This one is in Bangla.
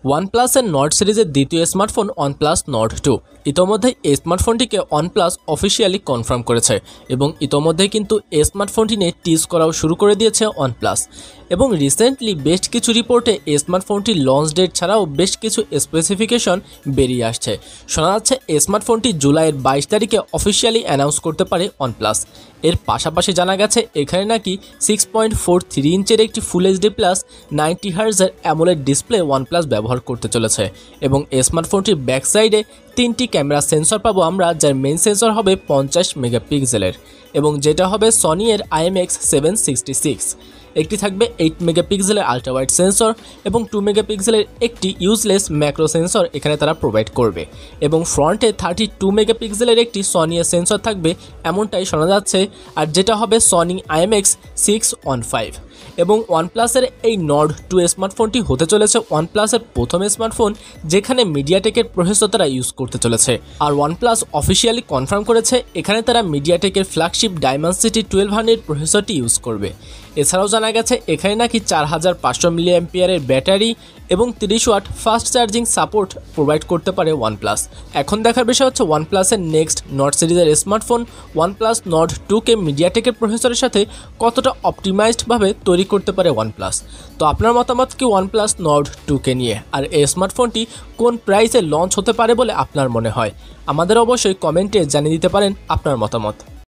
ওয়ানপ্লাসের নর্ড সিরিজের দ্বিতীয় স্মার্টফোন ওয়ানপ্লাস নর্ড 2 ইতোমধ্যেই এই স্মার্টফোনটিকে ওয়ানপ্লাস অফিসিয়ালি কনফার্ম করেছে এবং ইতোমধ্যেই কিন্তু এই স্মার্টফোনটি নিয়ে টিজ করাও শুরু করে দিয়েছে ওয়ানপ্লাস। এবং রিসেন্টলি বেশ কিছু রিপোর্টে এই স্মার্টফোনটির লঞ্চ ডেট ছাড়াও বেশ কিছু স্পেসিফিকেশন বেরিয়ে আসছে। শোনা যাচ্ছে এই স্মার্টফোনটি জুলাইয়ের 22 তারিখে অফিসিয়ালি অ্যানাউন্স করতে পারে ওয়ানপ্লাস। এর পাশাপাশি জানা গেছে এখানে নাকি 6.43 ইঞ্চের একটি ফুল এইচডি প্লাস 90 হার্জের অ্যামোলেড ডিসপ্লে ওয়ানপ্লাস ব্যবহার করতে চলেছে এবং এই স্মার্টফোনটির ব্যাক সাইডে 3টি ক্যামেরা সেন্সর পাবো আমরা, যার মেইন সেন্সর হবে 50 মেগাপিক্সেলের এবং যেটা হবে সনি এর IMX766। একটি থাকবে 8 মেগাপিক্সেলের আল্ট্রা ওয়াইড সেন্সর এবং 2 মেগাপিক্সেলের একটি ইউজলেস ম্যাক্রো সেন্সর এখানে তারা প্রোভাইড করবে এবং ফ্রন্টে 32 মেগাপিক্সেলের একটি সনি এর সেন্সর থাকবে এমনটাই শোনা যাচ্ছে, আর যেটা হবে সনি IMX615। এবং ওয়ানপ্লাসের এই নর্ড 2 স্মার্টফোনটি হতে চলেছে ওয়ানপ্লাসের প্রথম স্মার্টফোন যেখানে মিডিয়াটেকের প্রসেসর তারা ইউজ করতে চলেছে। আর ওয়ানপ্লাস অফিসিয়ালি কনফার্ম করেছে এখানে তারা মিডিয়াটেকের ফ্ল্যাগশিপ ডায়মেনসিটি 1200 প্রসেসরটি ইউজ করবে। এছাড়াও জানা গেছে এখানে নাকি 4500 মিলিঅ্যাম্পিয়ারের ব্যাটারি এবং 30 watt fast charging support provide করতে পারে ওয়ানপ্লাস। এখন দেখার বিষয় হচ্ছে ওয়ানপ্লাসের নেক্সট নর্ড সিরিজের স্মার্টফোন ওয়ানপ্লাস নর্ড 2কে মিডিয়াটেকের প্রসেসরের সাথে কতটা অপটিমাইজডভাবে তৈরি করতে পারে ওয়ানপ্লাস। তো আপনার মতামত কি ওয়ানপ্লাস নর্ড 2কে নিয়ে, আর এই স্মার্টফোনটি কোন প্রাইসে লঞ্চ হতে পারে বলে আপনার মনে হয়? আমাদের অবশ্যই কমেন্টে জানিয়ে দিতে পারেন আপনার মতামত।